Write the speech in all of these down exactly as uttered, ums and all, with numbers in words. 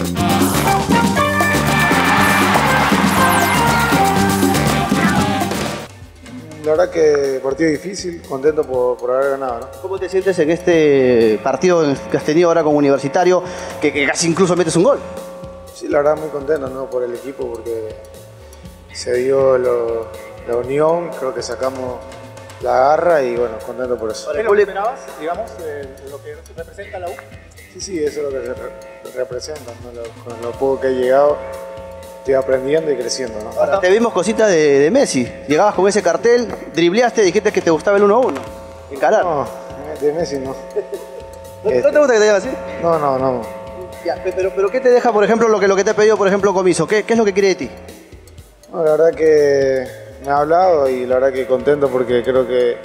La verdad que partido difícil, contento por, por haber ganado, ¿no? ¿Cómo te sientes en este partido que has tenido ahora como Universitario, que, que casi incluso metes un gol? Sí, la verdad muy contento, ¿no? Por el equipo, porque se dio lo, la unión, creo que sacamos la garra y bueno, contento por eso. ¿Es lo que esperabas, digamos, de lo que representa la U? Sí, sí, eso es lo que re representa, ¿no? Lo, con lo poco que he llegado, estoy aprendiendo y creciendo, ¿no? Ahora, te vimos cositas de, de Messi. Llegabas con ese cartel, dribleaste, dijiste que te gustaba el uno a uno. Encarar. No, de Messi no. ¿No, este... ¿No te gusta que te digan así? No, no, no. Ya, pero, pero ¿qué te deja, por ejemplo, lo que, lo que te ha pedido, por ejemplo, Comiso? ¿Qué, qué es lo que quiere de ti? No, la verdad que me ha hablado y la verdad que contento porque creo que,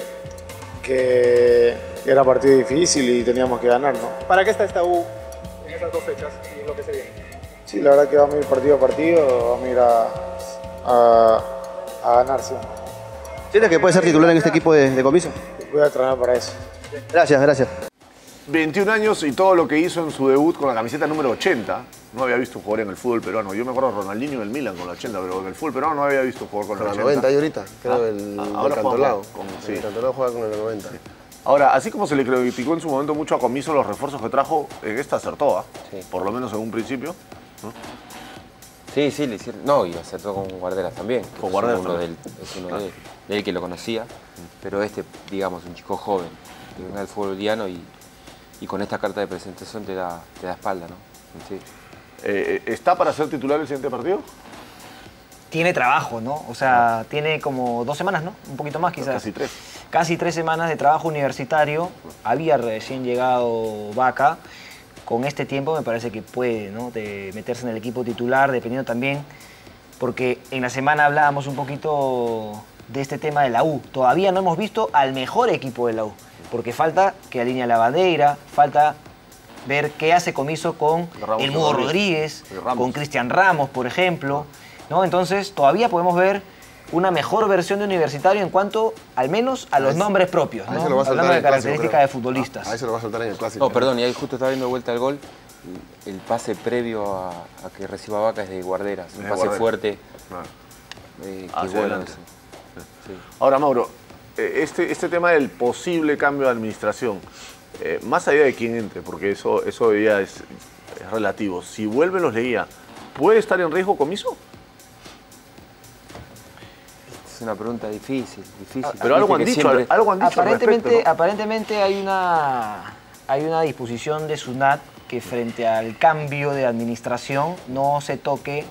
que era partido difícil y teníamos que ganar, ¿no? ¿Para qué está esta U en esas dos fechas y en lo que se viene? Sí, la verdad que vamos a ir partido a partido, vamos a ir a, a, a ganar siempre. ¿Sientes que puede ser titular en este equipo de, de Comiso? Voy a trabajar para eso. Gracias, gracias. veintiún años y todo lo que hizo en su debut con la camiseta número ochenta. No había visto jugar en el fútbol peruano. Yo me acuerdo de Ronaldinho en el Milan con la ochenta, pero en el fútbol peruano no había visto jugar con, con la ochenta. noventa y ahorita, creo, ah, el, ah, el ahora Cantolao. Con, sí. El Cantolao juega con el noventa. Sí. Ahora, así como se le criticó en su momento mucho a Comiso los refuerzos que trajo, en esta acertó, ¿eh? Sí. Por lo menos en un principio, ¿no? Sí, sí, le hicieron. No, y acertó con Guarderas también. Con Guarderas es uno, del, es uno ah. de, de él que lo conocía, pero este, digamos, un chico joven, que venga del fútbol boliviano y, y con esta carta de presentación te da, te da espalda, ¿no? Sí. Eh, ¿Está para ser titular el siguiente partido? Tiene trabajo, ¿no? O sea, ah. tiene como dos semanas, ¿no? Un poquito más quizás. Casi tres. Casi tres semanas de trabajo universitario. Había recién llegado Vaca. Con este tiempo me parece que puede, ¿no? De meterse en el equipo titular, dependiendo también, porque en la semana hablábamos un poquito de este tema de la U. Todavía no hemos visto al mejor equipo de la U, porque falta que alinee la bandera, falta ver qué hace Comiso con el Mudo Rodríguez, con Cristian Ramos, por ejemplo, ¿no? Entonces todavía podemos ver una mejor versión de Universitario en cuanto, al menos, a los nombres propios, ¿no? Hablando de características de futbolistas. Ahí se lo va a soltar en el clásico. No, perdón, y ahí justo estaba viendo de vuelta el gol. El pase previo a, a que reciba Vaca es de Guarderas. Un pase Guarderas. fuerte. Ah. Eh, Hacia bueno adelante. Sí. Ahora, Mauro, este, este tema del posible cambio de administración, eh, más allá de quién entre, porque eso, eso ya es, es relativo, si vuelven los Leguía, ¿puede estar en riesgo Comiso? Es una pregunta difícil, difícil. Ah, pero algo han, dicho, siempre... algo han dicho, aparentemente, respecto, ¿no? Aparentemente hay una, hay una disposición de SUNAT que frente al cambio de administración no se toque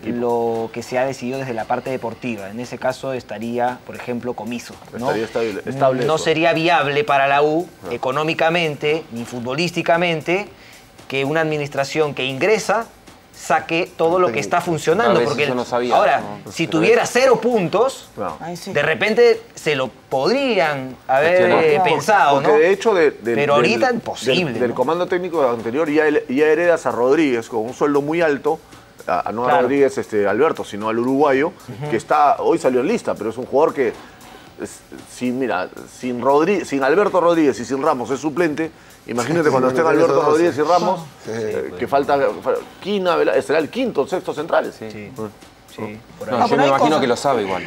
lo que se ha decidido desde la parte deportiva. En ese caso estaría, por ejemplo, Comiso, ¿no? Estaría estable, estable no eso. Sería viable para la U, no. económicamente ni futbolísticamente, que una administración que ingresa saque todo lo que está funcionando. No, porque no sabía, ahora, no, si tuviera cero puntos, no. de repente se lo podrían haber eh, pensado, porque ¿no? de hecho, de, de, pero ahorita del, imposible. Del, del comando técnico anterior ya, ya heredas a Rodríguez con un sueldo muy alto, a, no a claro. Rodríguez este, Alberto, sino al uruguayo, uh-huh. que está hoy salió en lista, pero es un jugador que, es, sin, mira, sin, Rodríguez, sin Alberto Rodríguez y sin Ramos es suplente. Imagínate cuando estén Alberto Rodríguez y Ramos, sí, eh, sí, que falta Quina, será el quinto, sexto central. Sí, sí. sí por ahí. No, yo me imagino cosas, que lo sabe igual.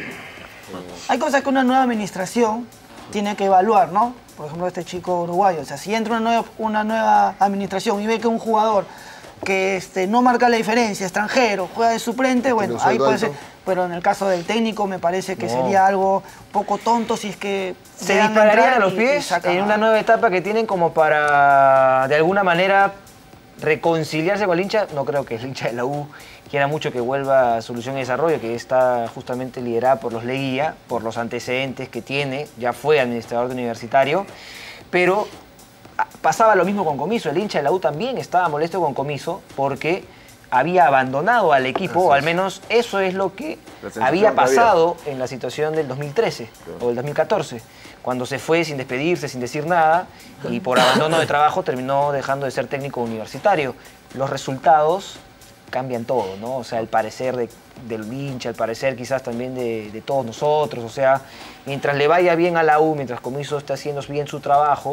Hay cosas que una nueva administración tiene que evaluar, ¿no? Por ejemplo, este chico uruguayo. O sea, si entra una nueva, una nueva administración y ve que un jugador que este, no marca la diferencia, extranjero, juega de suplente, bueno, ahí puede ser. Pero en el caso del técnico me parece que no. sería algo poco tonto si es que se dispararían a los pies en una nueva etapa que tienen como para, de alguna manera, reconciliarse con el hincha. No creo que el hincha de la U quiera mucho que vuelva a Solución y Desarrollo, que está justamente liderada por los Leguía, por los antecedentes que tiene, ya fue administrador de Universitario, pero pasaba lo mismo con Comiso. El hincha de la U también estaba molesto con Comiso porque había abandonado al equipo, o al menos eso es lo que había pasado había. en la situación del dos mil trece claro. o del dos mil catorce, cuando se fue sin despedirse, sin decir nada, y por abandono de trabajo terminó dejando de ser técnico universitario. Los resultados cambian todo, ¿no? O sea, el parecer de, del hincha, el parecer quizás también de, de todos nosotros, o sea, mientras le vaya bien a la U, mientras Comiso esté haciendo bien su trabajo,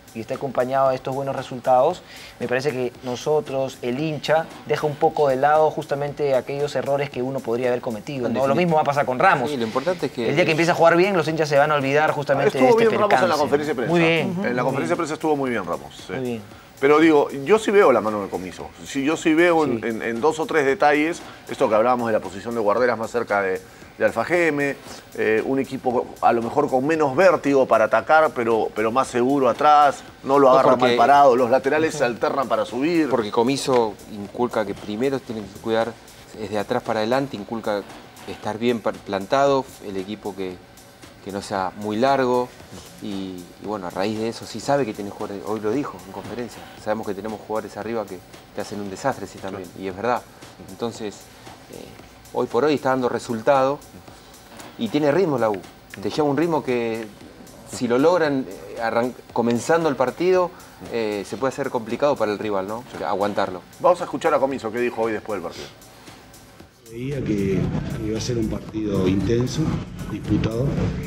y esté acompañado de estos buenos resultados, me parece que nosotros, el hincha, deja un poco de lado justamente aquellos errores que uno podría haber cometido, ¿no? Lo mismo va a pasar con Ramos. Sí, lo importante es que... El día que empiece a jugar bien, los hinchas se van a olvidar justamente estuvo de este bien Ramos percance. en la conferencia de prensa. Muy bien. En la conferencia de prensa estuvo muy bien Ramos. Sí. Muy bien. Pero digo, yo sí veo la mano del Comiso. Si yo sí veo sí. En, en, en dos o tres detalles, esto que hablábamos de la posición de guarderas más cerca de, de Alfa Geme, eh, un equipo a lo mejor con menos vértigo para atacar, pero, pero más seguro atrás, no lo agarra mal parado, los laterales se alternan para subir. Porque Comiso inculca que primero tienen que cuidar, desde atrás para adelante, inculca estar bien plantado, el equipo que... que no sea muy largo y, y bueno, a raíz de eso sí sabe que tiene jugadores, hoy lo dijo en conferencia, sabemos que tenemos jugadores arriba que, que hacen un desastre sí también, claro. Y es verdad. Entonces, eh, hoy por hoy está dando resultado y tiene ritmo la U, te lleva un ritmo que si lo logran eh, comenzando el partido, eh, se puede hacer complicado para el rival, ¿no? Sí. Aguantarlo. Vamos a escuchar a Comiso, qué dijo hoy después del partido. Veía que iba a ser un partido intenso, disputado,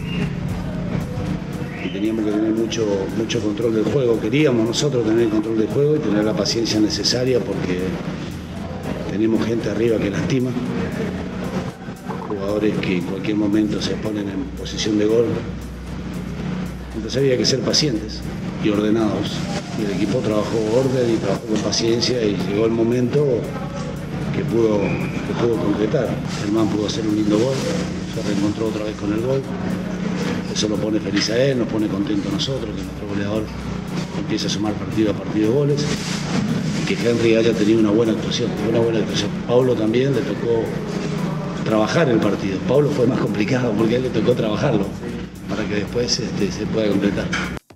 y teníamos que tener mucho, mucho control del juego. Queríamos nosotros tener el control del juego y tener la paciencia necesaria porque tenemos gente arriba que lastima, jugadores que en cualquier momento se ponen en posición de gol. Entonces había que ser pacientes y ordenados. Y el equipo trabajó orden y trabajó con paciencia y llegó el momento que pudo, que pudo concretar. Germán pudo hacer un lindo gol, se reencontró otra vez con el gol. Eso lo pone feliz a él, nos pone contento a nosotros, que nuestro goleador empiece a sumar partido a partido de goles. Y que Henry haya tenido una buena actuación, una buena actuación. Pablo también le tocó trabajar el partido. Pablo fue más complicado porque a él le tocó trabajarlo para que después este, se pueda completar.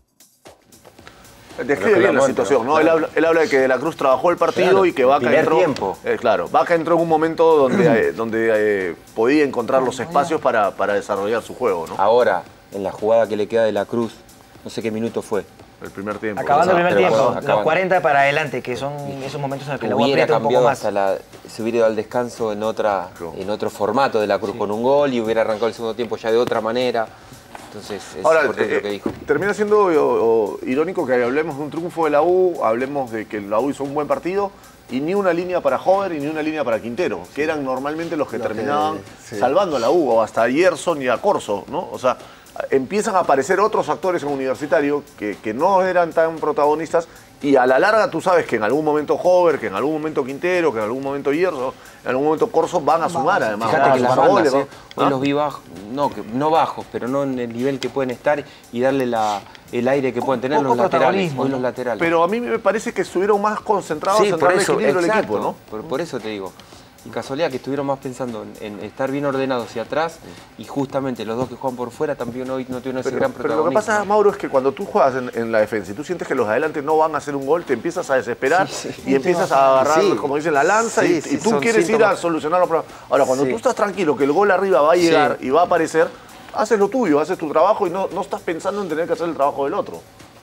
Describe bien la situación, ¿no? Claro. Él, habla, él habla de que De la Cruz trabajó el partido, claro, y que Vaca entró... tiempo. Eh, claro, Vaca entró en un momento donde, donde eh, podía encontrar los espacios para, para desarrollar su juego, ¿no? Ahora, en la jugada que le queda De la Cruz, no sé qué minuto fue. El primer tiempo. Acabando el primer Pero tiempo, acabando. los cuarenta para adelante, que son esos momentos en los que la U hubiera aprieta un poco cambiado más. hasta la, se hubiera ido al descanso en, otra, Claro. en otro formato De la Cruz, sí, con un gol y hubiera arrancado el segundo tiempo ya de otra manera. Entonces, es Ahora, importante eh, lo que dijo. Termina siendo o, o, irónico que hablemos de un triunfo de la U, hablemos de que la U hizo un buen partido y ni una línea para Hover y ni una línea para Quintero, que eran normalmente los que Lo terminaban que- sí. salvando a la U, o hasta Gerson y a Corso, ¿no? O sea, empiezan a aparecer otros actores en Universitario que, que no eran tan protagonistas y a la larga tú sabes que en algún momento Hover, que en algún momento Quintero, que en algún momento Gerson, en algún momento Corso van a sumar además. Fíjate van a que las sumar bandas, goles, ¿no? eh, hoy ¿Ah? los vi bajos, no, que, no bajos, pero no en el nivel que pueden estar y darle la, el aire que pueden tener poco los laterales. protagonismo, Hoy ¿no? los laterales. Pero a mí me parece que estuvieron más concentrados sí, en por darle eso, equilibrio al exacto, equipo, ¿no? Por, por eso te digo. Y casualidad que estuvieron más pensando en, en estar bien ordenados hacia atrás y justamente los dos que juegan por fuera también hoy no tienen ese Pero, gran pero lo protagonismo. que pasa, Mauro, es que cuando tú juegas en, en la defensa y tú sientes que los de adelante no van a hacer un gol, te empiezas a desesperar Sí, sí. y empiezas a agarrar, Sí. como dicen, la lanza Sí, y, sí, y tú son quieres síntomas. ir a solucionar los problemas. Ahora, cuando Sí. tú estás tranquilo que el gol arriba va a llegar Sí. y va a aparecer, haces lo tuyo, haces tu trabajo y no, no estás pensando en tener que hacer el trabajo del otro.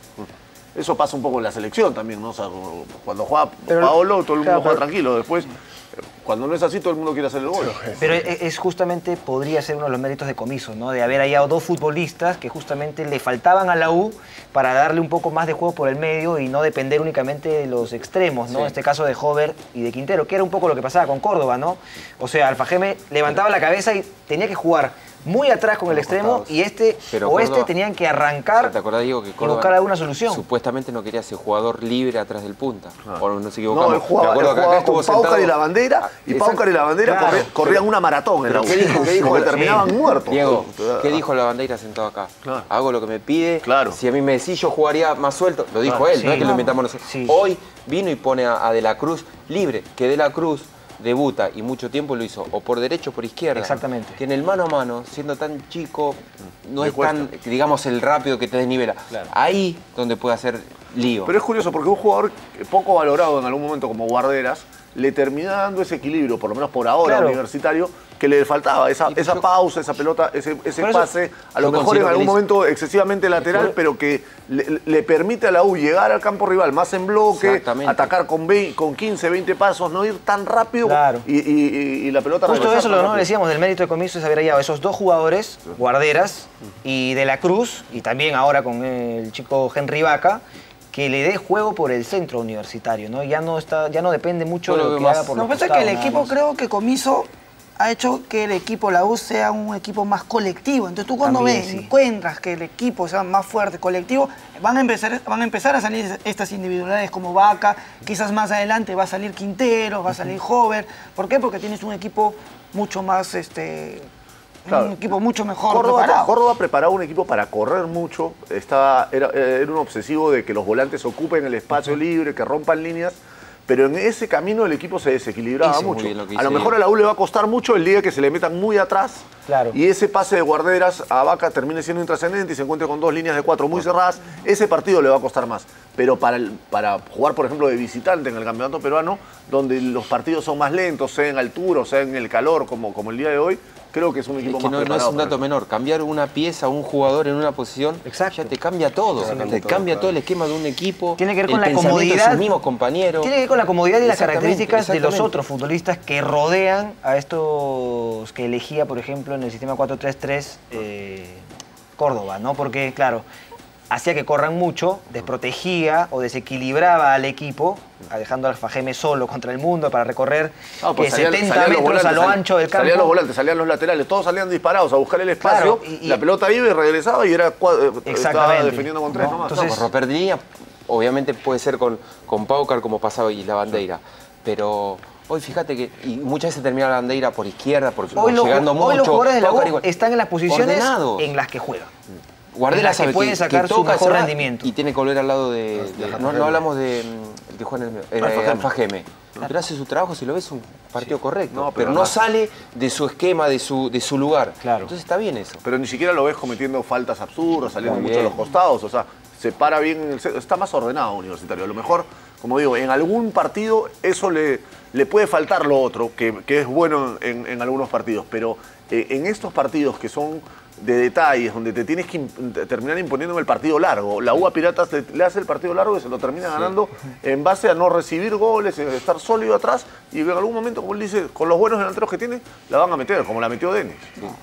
Eso pasa un poco en la selección también, ¿no? O sea, cuando juega Pero- Paolo, todo el mundo claro, juega pero- tranquilo. Después, cuando no es así, todo el mundo quiere hacer el gol. Pero es es justamente, podría ser uno de los méritos de Comiso, ¿no? De haber hallado dos futbolistas que justamente le faltaban a la U para darle un poco más de juego por el medio y no depender únicamente de los extremos, ¿no? Sí. En este caso de Hover y de Quintero, que era un poco lo que pasaba con Córdoba, ¿no? O sea, Alfa Geme levantaba la cabeza y tenía que jugar muy atrás con el extremo y este Pero o este Córdoba- tenían que arrancar ¿Te acordás, Diego, que y Córdoba buscar alguna solución? supuestamente no quería ser jugador libre atrás del punta? O no nos No, equivocamos. él jugaba, Me acuerdo él que acá jugaba estuvo con Paucar sentado- y la bandera, Ah, y exacto. Paucar y la bandera Claro. corrían, corrían una maratón en la ¿Pero U. qué dijo? ¿Qué dijo? Porque Sí. terminaban muertos. Diego, Claro. ¿qué dijo la bandera sentado acá? Claro. Hago lo que me pide. Claro. Si a mí me decís, yo jugaría más suelto. Lo dijo Claro. él, Sí, no es que lo claro. inventamos nosotros. Sí. Hoy vino y pone a, a De la Cruz libre. Que De la Cruz debuta y mucho tiempo lo hizo o por derecha o por izquierda. Exactamente. Que en el mano a mano, siendo tan chico, no Le es cuesta. tan, digamos, el rápido que te desnivela. Ahí donde puede hacer lío. Pero es curioso porque un jugador poco valorado en algún momento como Guarderas le termina dando ese equilibrio, por lo menos por ahora, Claro. Universitario, que le faltaba, esa, Y esa yo- pausa, esa pelota, ese, ese Por eso- pase, a lo yo mejor en considero que algún le hizo- momento excesivamente lateral, pero que le, le permite a la U llegar al campo rival más en bloque, Exactamente. atacar con, veinte, con quince, veinte pasos, no ir tan rápido Claro. y, y- y- y la pelota Justo regresar eso tan lo ¿no? rápido. decíamos del mérito de Comiso es haber hallado esos dos jugadores, Guarderas y De la Cruz, y también ahora con el chico Henry Vaca, que le dé juego por el centro Universitario, ¿no? Ya no está, ya no depende mucho Yo de lo lo que veo haga más- por Lo los que pasa es costados, que el nada equipo, más. creo que Comiso ha hecho que el equipo, la U, sea un equipo más colectivo. Entonces tú cuando También, ves, sí. encuentras que el equipo sea más fuerte, colectivo, van a, empezar, van a empezar a salir estas individualidades como Vaca, quizás más adelante va a salir Quintero, va a salir Hover. ¿Por qué? Porque tienes un equipo mucho más, este, Claro. un equipo mucho mejor Córdoba, preparado. Córdoba preparaba un equipo para correr mucho, estaba, era, era un obsesivo de que los volantes ocupen el espacio libre, que rompan líneas, pero en ese camino el equipo se desequilibraba Hizo muy mucho. bien lo que A lo hizo mejor él. a la U le va a costar mucho el día que se le metan muy atrás Claro. y ese pase de guarderas a Vaca termine siendo intrascendente y se encuentre con dos líneas de cuatro muy cerradas, ese partido le va a costar más. Pero para, el- para jugar, por ejemplo, de visitante en el campeonato peruano, donde los partidos son más lentos, sea en altura o sea en el calor, como, como el día de hoy, creo que es un equipo Es que más no, no es preparado. un para dato eso. menor. Cambiar una pieza, un jugador en una posición, Exacto. ya te cambia todo. Te cambia te todo, cambia claro. todo el esquema de un equipo. Tiene que ver el con la pensamiento de comodidad. sus mismos compañeros. Tiene que ver con la comodidad y las Exactamente, características de los exactamente. otros futbolistas que rodean a estos que elegía, por ejemplo, en el sistema cuatro tres tres eh, Córdoba, ¿no? Porque, claro, hacía que corran mucho, desprotegía o desequilibraba al equipo, dejando al Fajeme solo contra el mundo para recorrer No, pues que salían- setenta salían los metros volantes, a lo sal- ancho del campo. Salían los volantes, salían los laterales, todos salían disparados a buscar el espacio, Claro, y- y- la pelota iba y regresaba y era cua- eh, estaba Exactamente. defendiendo con tres No, nomás. entonces- No, pues romper de línea, obviamente puede ser con, con Paucar como pasaba y la Bandeira, pero hoy fíjate que y muchas veces termina la Bandeira por izquierda, por Hoy, los, llegando hoy mucho. los jugadores de la U Paucar igual. están en las posiciones Ordenados. en las que juegan. Guardera en las que sabe pueden sacar su toca, mejor se va rendimiento. Y tiene que volver al lado de... de- no, no hablamos de mm, el que juega en el, eh, Alfa Geme. Alfa Geme. Pero hace su trabajo, si lo ves, es un partido correcto. No, pero pero no además- sale de su esquema, de su, de su lugar. Claro. Entonces está bien eso. Pero ni siquiera lo ves cometiendo faltas absurdas, saliendo Muy mucho a bien. los costados, o sea, se para bien, en el centro, está más ordenado Universitario. A lo mejor, como digo, en algún partido eso le, le puede faltar lo otro, que, que es bueno en, en algunos partidos, pero eh, en estos partidos que son de detalles, donde te tienes que imp- terminar imponiendo en el partido largo. La U a Piratas le, le hace el partido largo y se lo termina ganando en base a no recibir goles, en estar sólido atrás y en algún momento, como él dice, con los buenos delanteros que tiene, la van a meter, como la metió Denis.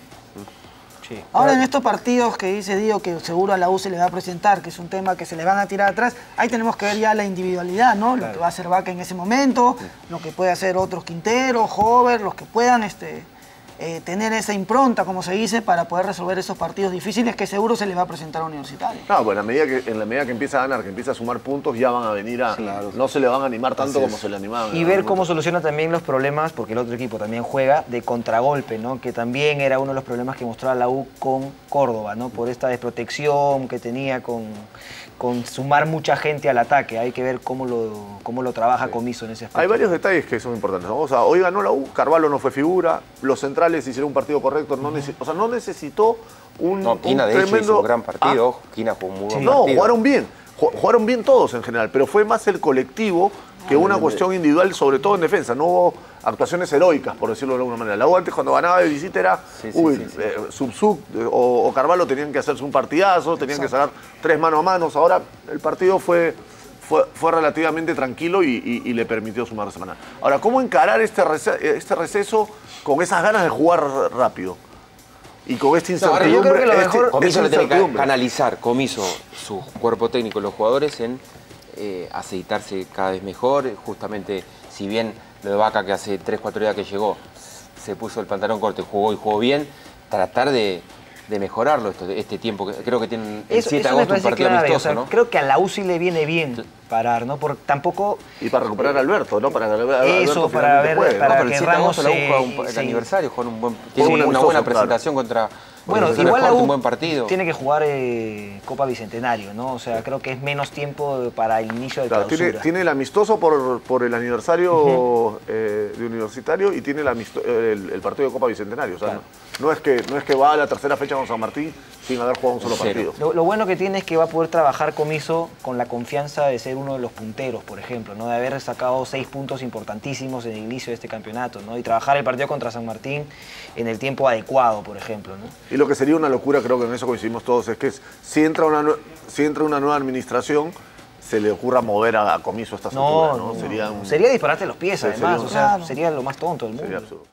Sí. Ahora en estos partidos que dice Dio que seguro a la U se le va a presentar, que es un tema que se le van a tirar atrás, ahí tenemos que ver ya la individualidad, ¿no? Lo que va a hacer Vaca en ese momento, lo que puede hacer otros Quintero, Hover, los que puedan este, eh, tener esa impronta, como se dice, para poder resolver esos partidos difíciles que seguro se le va a presentar a Universitario. No, pues en la medida que, en la medida que empieza a ganar, que empieza a sumar puntos, ya van a venir a... No se le van a animar tanto como se le animaban. Y en ver algún cómo momento. soluciona también los problemas, porque el otro equipo también juega de contragolpe, ¿no? Que también era uno de los problemas que mostraba la U con Córdoba, ¿no? Por esta desprotección que tenía con, con sumar mucha gente al ataque. Hay que ver cómo lo, cómo lo trabaja Comiso en ese aspecto. Hay varios detalles que son importantes, ¿no? O sea, hoy ganó la U, Carvalho no fue figura, los centrales hicieron un partido correcto, no nece- o sea, no necesitó un, No, Quina un de hecho tremendo... hizo un gran partido. Ah, Ojo, Quina jugó un muy buen no, partido. jugaron bien, ju- jugaron bien todos en general, pero fue más el colectivo que una cuestión individual, sobre todo en defensa. No hubo actuaciones heroicas, por decirlo de alguna manera. La U antes cuando ganaba de visita era, Sí, sí, uy, sí, sí. eh, Subsub eh, o, o Carvalho tenían que hacerse un partidazo, tenían que sacar tres mano a manos. Ahora el partido fue, fue, fue relativamente tranquilo y, y- y le permitió sumar la semana. Ahora, ¿cómo encarar este, rece- este receso con esas ganas de jugar rápido? Y con esta No, ahora incertidumbre. yo creo que lo este- mejor- Comiso esta le tiene que incertidumbre. canalizar, Comiso, su cuerpo técnico y los jugadores en eh, aceitarse cada vez mejor. Justamente, si bien lo de Vaca, que hace tres cuatro días que llegó, se puso el pantalón corto y jugó y jugó bien, tratar de, de mejorarlo esto, este tiempo. que Creo que tienen el Eso, siete de eso me agosto un parece partido clave. amistoso, O sea, ¿no? creo que a la U sí le viene bien parar, ¿no? Porque tampoco... Y para recuperar a Alberto, ¿no? Para que Alberto Eso, para finalmente ver- juegue, ¿no? para No, pero que el siete de agosto Ramos, la U juega eh, un- el sí. aniversario, juega un buen, tiene un una amistoso, buena claro. presentación contra... Bueno, Universitario igual la Deportes, U un buen partido. tiene que jugar eh, Copa Bicentenario, ¿no? O sea, creo que es menos tiempo para el inicio de Claro, clausura. tiene, tiene el amistoso por, por el aniversario eh, de Universitario y tiene el, amisto- el, el partido de Copa Bicentenario. O sea, Claro. no, no es que, no es que va a la tercera fecha con San Martín sin haber jugado un solo Cero. partido. Lo, lo bueno que tiene es que va a poder trabajar Comiso con la confianza de ser uno de los punteros, por ejemplo, ¿no? De haber sacado seis puntos importantísimos en el inicio de este campeonato, ¿no? Y trabajar el partido contra San Martín en el tiempo adecuado, por ejemplo, ¿no? Y lo que sería una locura, creo que en eso coincidimos todos, es que es- si, entra una, nue- si entra una nueva administración, se le ocurra mover a, a Comiso esta No, estructura, no, ¿no? Sería, un- sería dispararte los pies, Sí, además, sería- o sea, Claro. sería lo más tonto del mundo. sería absurdo.